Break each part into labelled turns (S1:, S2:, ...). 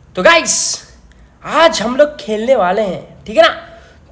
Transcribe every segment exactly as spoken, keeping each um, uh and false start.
S1: तो गाइस आज हम लोग खेलने वाले हैं, ठीक है ना,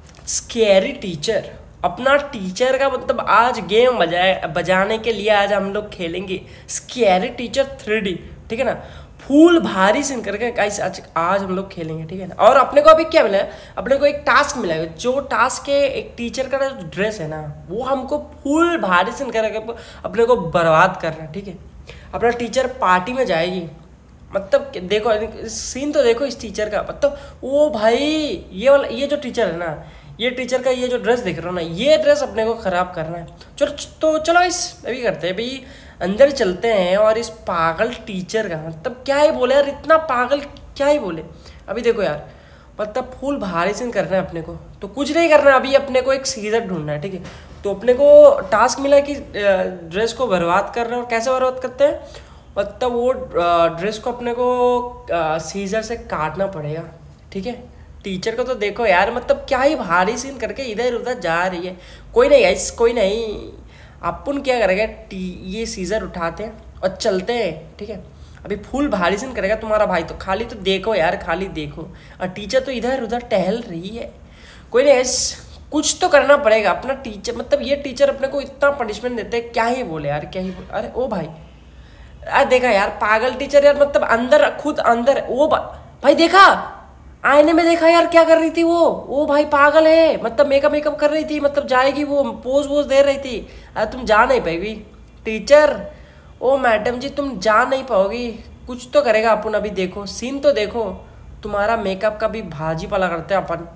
S1: स्कैरी टीचर। अपना टीचर का मतलब आज गेम बजाए बजाने के लिए आज हम लोग खेलेंगे स्कैरी टीचर थ्री डी, ठीक है ना। फूल भारी सिन करके गाइस आज आज हम लोग खेलेंगे, ठीक है ना। और अपने को अभी क्या मिला है, अपने को एक टास्क मिला है। जो टास्क है एक टीचर का जो ड्रेस है ना, वो हमको फूल भारी सिन करके अपने को बर्बाद करना है, ठीक है। अपना टीचर पार्टी में जाएगी, मतलब देखो सीन तो देखो इस टीचर का, मतलब ओ भाई ये वाला ये जो टीचर है ना, ये टीचर का ये जो ड्रेस देख रहे हो ना, ये ड्रेस अपने को ख़राब करना है। चलो तो चलो इस अभी करते हैं, अभी अंदर चलते हैं और इस पागल टीचर का मतलब क्या ही बोले यार, इतना पागल क्या ही बोले। अभी देखो यार, मतलब फुल भारी सीन करना है अपने को, तो कुछ नहीं करना है, अभी अपने को एक सीजर ढूंढना है, ठीक है। तो अपने को टास्क मिला कि ड्रेस को बर्बाद करना है। और कैसे बर्बाद करते हैं, मतलब वो ड्रेस को अपने को सीजर से काटना पड़ेगा, ठीक है। टीचर को तो देखो यार, मतलब क्या ही भारी सीन करके इधर उधर जा रही है। कोई नहीं गाइस, कोई नहीं, अपन क्या करेंगे, टी ये सीजर उठाते हैं और चलते हैं, ठीक है। अभी फुल भारी सीन करेगा तुम्हारा भाई, तो खाली तो देखो यार, खाली देखो। और टीचर तो इधर उधर टहल रही है। कोई नहीं गाइस, कुछ तो करना पड़ेगा। अपना टीचर मतलब ये टीचर अपने को इतना पनिशमेंट देते हैं, क्या ही बोले यार, क्या ही बोले। अरे ओ भाई, अरे देखा यार पागल टीचर यार, मतलब अंदर खुद अंदर वो भाई देखा, आईने में देखा यार क्या कर रही थी वो वो भाई पागल है, मतलब मेकअप मेकअप कर रही थी, मतलब जाएगी वो पोज वोज दे रही थी। अरे तुम जा नहीं पाएगी टीचर, ओ मैडम जी तुम जा नहीं पाओगी, कुछ तो करेगा अपन। अभी देखो सीन तो देखो, तुम्हारा मेकअप का भी भाजी पाला करते हैं अपन।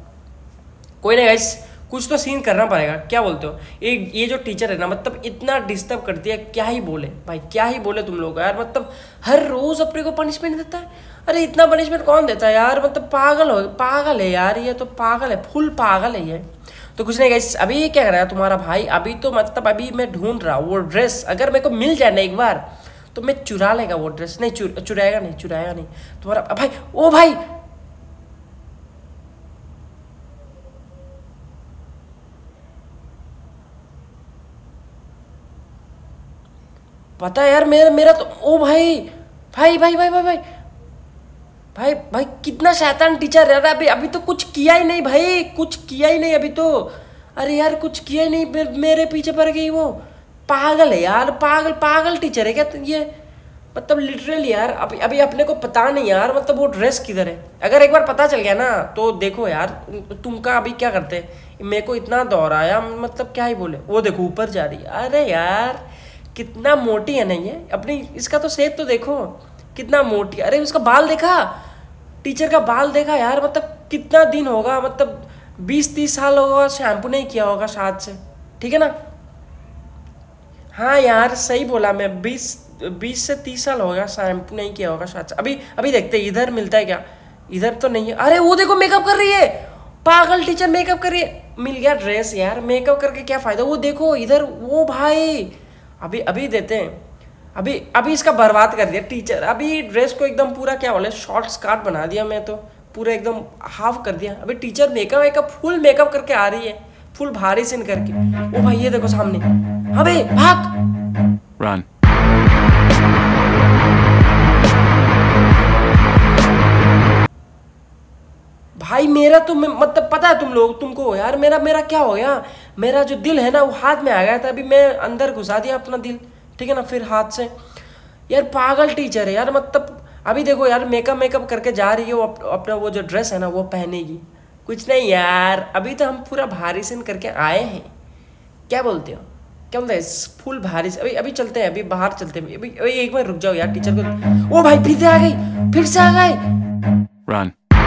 S1: कोई नहीं गाइस, कुछ तो सीन करना पड़ेगा, क्या बोलते हो। ये ये जो टीचर है ना, मतलब इतना डिस्टर्ब करती है, क्या ही बोले भाई, क्या ही बोले तुम लोग यार, मतलब हर रोज अपने को पनिशमेंट देता है। अरे इतना पनिशमेंट कौन देता है यार, मतलब पागल हो पागल है यार, ये तो पागल है, फुल पागल है ये। तो कुछ नहीं गाइस, अभी ये क्या कर रहा है तुम्हारा भाई, अभी तो मतलब अभी मैं ढूंढ रहा हूँ वो ड्रेस, अगर मेरे को मिल जाए ना एक बार तो मैं चुरा लेगा वो ड्रेस। नहीं चुर, चुराएगा नहीं चुराएगा नहीं तुम्हारा भाई। ओ भाई पता है यार, मेरा मेरा तो ओ भाई भाई भाई भाई भाई भाई भाई भाई कितना शैतान टीचर है। अभी अभी तो कुछ किया ही नहीं भाई, कुछ किया ही नहीं अभी तो। अरे यार कुछ किया ही नहीं, मे, मेरे पीछे पड़ गई वो। पागल है यार, पागल पागल टीचर है क्या ये, मतलब लिटरली यार। अभी अभी अपने को पता नहीं यार, मतलब वो ड्रेस किधर है। अगर एक बार पता चल गया ना तो देखो यार, तुमका अभी क्या करते, मेरे को इतना दौड़ाया, मतलब क्या ही बोले। वो देखो ऊपर जा रही है, अरे यार कितना मोटी है नहीं है अपनी, इसका तो सेहत तो देखो कितना मोटी। अरे उसका बाल देखा, टीचर का बाल देखा यार, मतलब कितना दिन होगा, मतलब बीस तीस साल होगा शैम्पू नहीं किया होगा शायद से, ठीक है ना। हाँ यार सही बोला मैं, बीस बीस से तीस साल होगा शैम्पू नहीं किया होगा शायद से। अभी अभी देखते इधर मिलता है क्या, इधर तो नहीं है। अरे वो देखो मेकअप कर रही है, पागल टीचर मेकअप कर रही है। मिल गया ड्रेस यार, मेकअप करके क्या फायदा। वो देखो इधर, वो भाई अभी अभी देते हैं, अभी अभी इसका बर्बाद कर दिया टीचर। अभी ड्रेस को एकदम पूरा क्या बोले शॉर्ट स्कर्ट बना दिया, मैं तो पूरा एकदम हाफ कर दिया। अभी teacher makeup wake up full makeup करके आ रही है, फुल भारी सीन करके। ओ भाई ये देखो सामने, अबे भाग
S2: रन।
S1: भाई मेरा तो मतलब पता है तुम लोग तुमको यार, मेरा मेरा क्या हो गया, मेरा जो दिल है ना वो हाथ में आ गया था, अभी मैं अंदर घुसा दिया अपना दिल, ठीक है ना, फिर हाथ से। यार पागल टीचर है यार, मतलब अभी देखो यार मेकअप मेकअप करके जा रही है वो, अप, अपना वो जो ड्रेस है ना वो पहनेगी। कुछ नहीं यार, अभी तो हम पूरा भारी सीन करके आए हैं, क्या बोलते हो, क्या बोलते हैं फुल भारी से। अभी अभी चलते हैं, अभी बाहर चलते हैं। अभी अभी एक बार रुक जाओ यार, टीचर को। ओ भाई फिर से आ गई, फिर से आ गए।
S2: रन।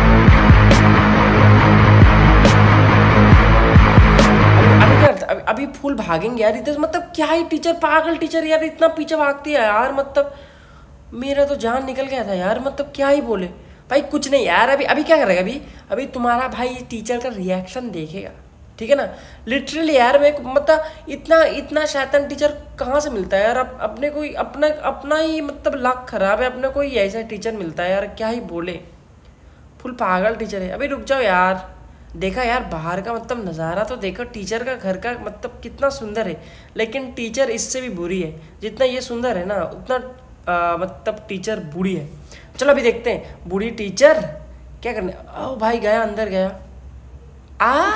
S1: अभी अभी फुल भागेंगे यार इधर, मतलब क्या ही टीचर, पागल टीचर यार, इतना पीछे भागती है यार, मतलब मेरा तो जान निकल गया था यार, मतलब क्या ही बोले भाई। कुछ नहीं यार, अभी अभी क्या करेगा, अभी अभी तुम्हारा भाई टीचर का रिएक्शन देखेगा, ठीक है ना। लिटरली यार मैं मतलब इतना इतना शैतान टीचर कहाँ से मिलता है यार, अब अपने कोई अपना अपना ही मतलब लक खराब है, अपने कोई ऐसा टीचर मिलता है यार, क्या ही बोले, फुल पागल टीचर है। अभी रुक जाओ यार, देखा यार बाहर का मतलब नज़ारा तो देखो, टीचर का घर का मतलब कितना सुंदर है, लेकिन टीचर इससे भी बुरी है। जितना ये सुंदर है ना उतना आ, मतलब टीचर बुरी है। चलो अभी देखते हैं बूढ़ी टीचर क्या करने। ओ भाई गया, अंदर गया। आ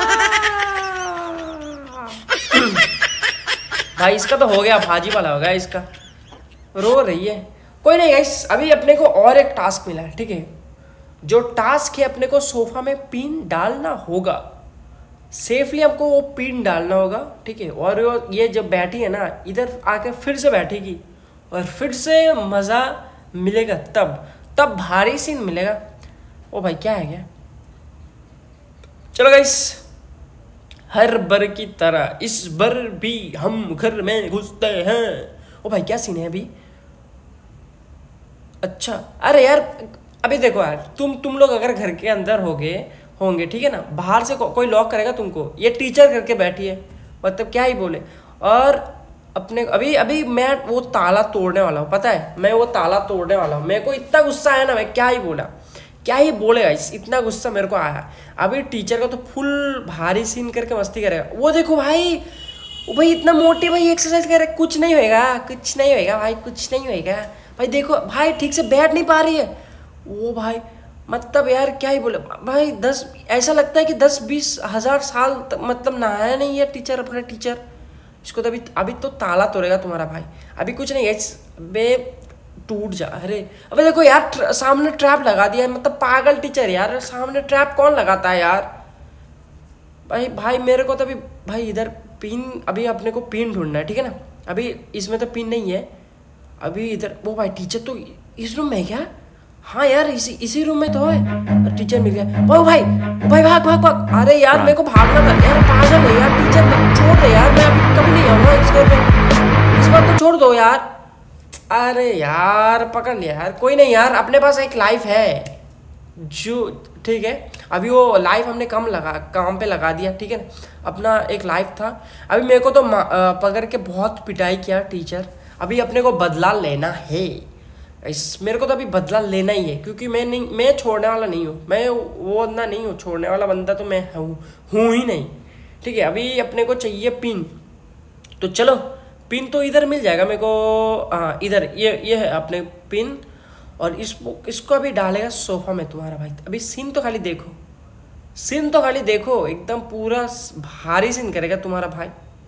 S1: भाई इसका तो हो गया, भाजी वाला हो गया इसका, रो रही है। कोई नहीं गाइस, अभी अपने को और एक टास्क मिला है, ठीक है। जो टास्क है अपने को सोफा में पिन डालना होगा, सेफली हमको वो पिन डालना होगा, ठीक है। और ये जब बैठी है ना, इधर आके फिर से बैठेगी और फिर से मज़ा मिलेगा, तब तब भारी सीन मिलेगा। ओ भाई क्या है क्या? चलो गाइस, हर बार की तरह इस बार भी हम घर में घुसते हैं। ओ भाई क्या सीन है अभी? अच्छा, अरे यार अभी देखो यार, तुम तुम लोग अगर घर के अंदर होगे होंगे, ठीक है ना, बाहर से को, कोई लॉक करेगा तुमको। ये टीचर करके बैठी है, मतलब क्या ही बोले। और अपने अभी अभी मैं वो ताला तोड़ने वाला हूँ, पता है, मैं वो ताला तोड़ने वाला हूँ। मेरे को इतना गुस्सा आया ना, मैं क्या ही बोला, क्या ही बोलेगा इस, इतना गुस्सा मेरे को आया। अभी टीचर का तो फुल भारी सीन करके मस्ती करेगा। वो देखो भाई, वो भाई इतना मोटे भाई एक्सरसाइज कर रहे, कुछ नहीं होएगा, कुछ नहीं होएगा भाई, कुछ नहीं होएगा भाई। देखो भाई ठीक से बैठ नहीं पा रही है वो भाई, मतलब यार क्या ही बोले भाई। दस ऐसा लगता है कि दस बीस हजार साल मतलब नहाया नहीं है टीचर, अपना टीचर। इसको तो अभी अभी तो ताला तोड़ेगा तुम्हारा भाई। अभी कुछ नहीं है बे, टूट जा। अरे अबे देखो यार, ट्र, सामने ट्रैप लगा दिया है, मतलब पागल टीचर यार। सामने ट्रैप कौन लगाता है यार भाई? भाई मेरे को तो अभी भाई इधर पिन, अभी अपने को पिन ढूंढना है, ठीक है ना। अभी इसमें तो पिन नहीं है, अभी इधर। वो भाई टीचर तो इस रूम में है क्या? हाँ यार इसी इसी रूम में तो है। टीचर मिल गया। वो भाई वो भाई भाग भाग भाग। अरे यार मेरे को भागना था यार, पागल है यार टीचर, छोड़ दे यार, मैं अभी कभी नहीं आऊँगा इस घर में, इस बार को छोड़ दो यार। अरे यार पकड़ लिया यार, कोई नहीं यार, अपने पास एक लाइफ है जो, ठीक है। अभी वो लाइफ हमने कम लगा काम पे लगा दिया, ठीक है ना, अपना एक लाइफ था। अभी मेरे को तो पकड़ के बहुत पिटाई किया टीचर। अभी अपने को बदला लेना है इस, मेरे को तो अभी बदला लेना ही है, क्योंकि मैं नहीं, मैं छोड़ने वाला नहीं हूँ, मैं वो बंदा नहीं हूँ, छोड़ने वाला बंदा तो मैं हूँ हूँ ही नहीं, ठीक है। अभी अपने को चाहिए पिन, तो चलो पिन तो इधर मिल जाएगा मेरे को। हाँ इधर ये ये है अपने पिन, और इस इसको अभी डालेगा सोफा में तुम्हारा भाई। अभी सीन तो खाली देखो, सीन तो खाली देखो, एकदम पूरा भारी सीन करेगा तुम्हारा भाई।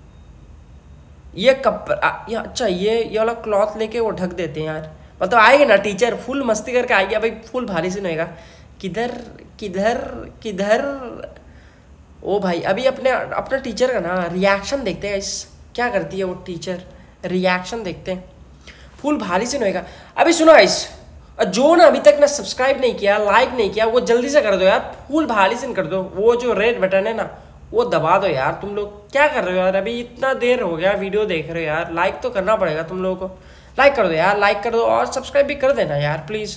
S1: ये कपड़ा ये अच्छा, ये ये वाला क्लॉथ लेके वो ढक देते हैं यार, मतलब आएगी ना टीचर, फुल मस्ती करके आएगी भाई, फुल भारी सीन होएगा। किधर किधर किधर? ओ भाई अभी अपने अपना टीचर का ना रिएक्शन देखते हैं इस, क्या करती है वो टीचर, रिएक्शन देखते हैं, फुल भारी सीन होएगा। अभी सुनो इस, जो ना अभी तक ना सब्सक्राइब नहीं किया, लाइक नहीं किया, वो जल्दी से कर दो यार, फुल भारी सीन कर दो। वो जो रेड बटन है ना वो दबा दो यार। तुम लोग क्या कर रहे हो यार? अभी इतना देर हो गया वीडियो देख रहे हो यार, लाइक तो करना पड़ेगा तुम लोगों को। लाइक कर दो यार, लाइक कर दो, और सब्सक्राइब भी कर देना यार प्लीज।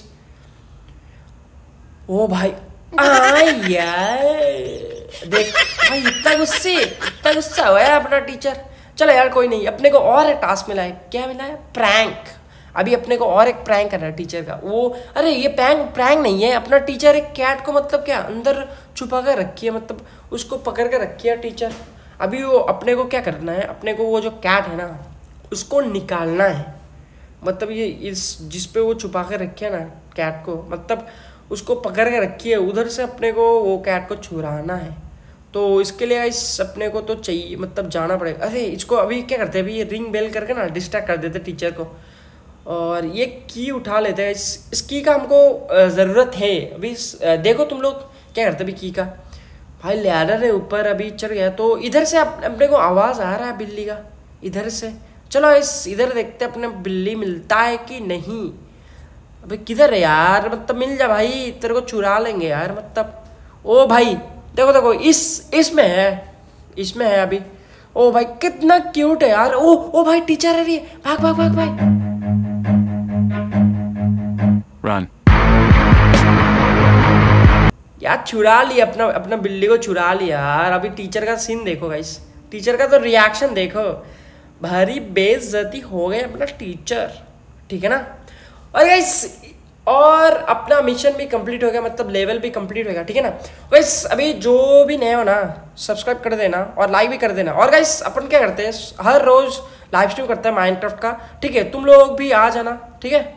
S1: ओ भाई आ यार देख भाई, इतना गुस्से इतना गुस्सा हुआ है अपना टीचर। चलो यार कोई नहीं, अपने को और एक टास्क मिला है। क्या मिला है? प्रैंक। अभी अपने को और एक प्रैंक करना है टीचर का। वो अरे ये प्रैंक प्रैंक नहीं है, अपना टीचर एक कैट को मतलब क्या अंदर छुपा कर रखी है, मतलब उसको पकड़ कर रखी है टीचर। अभी वो अपने को क्या करना है, अपने को वो जो कैट है ना उसको निकालना है, मतलब ये इस जिस पे वो छुपा कर रखी है ना कैट को, मतलब उसको पकड़ कर रखी है, उधर से अपने को वो कैट को छुड़ाना है। तो इसके लिए इस अपने को तो चाहिए, मतलब जाना पड़ेगा। अरे इसको अभी क्या करते हैं, अभी ये रिंग बेल करके ना डिस्ट्रैक्ट कर देते टीचर को, और ये की उठा लेते हैं। इस, इस की का हमको ज़रूरत है। अभी देखो तुम लोग क्या करते हैं अभी की का। भाई लैडर है ऊपर, अभी चढ़ गया, तो इधर से अपने को आवाज़ आ रहा है बिल्ली का, इधर से। चलो इस इधर देखते अपने बिल्ली मिलता है कि नहीं। अबे किधर है यार, मतलब मिल जा भाई, तेरे को चुरा लेंगे यार, मतलब। ओ भाई देखो देखो इस इसमें है, इसमें है अभी। ओ भाई कितना क्यूट है यार। ओ ओ भाई टीचर है रही है, भाग भाग भाग भाई।
S2: Run.
S1: यार चुरा लिया अपना अपना बिल्ली को चुरा लिया यार। अभी टीचर का सीन देखो गाइस, टीचर का तो रिएक्शन देखो, भारी बेइज्जती हो गए अपना टीचर, ठीक है ना। और गाइस और अपना मिशन भी कंप्लीट हो गया, मतलब लेवल भी कंप्लीट हो गया, ठीक है ना। गाइस अभी जो भी नए हो ना सब्सक्राइब कर देना और लाइक भी कर देना। और गाइस अपन क्या करते हैं, हर रोज लाइव स्ट्रीम करते हैं माइनक्राफ्ट का, ठीक है। तुम लोग भी आ जाना, ठीक है।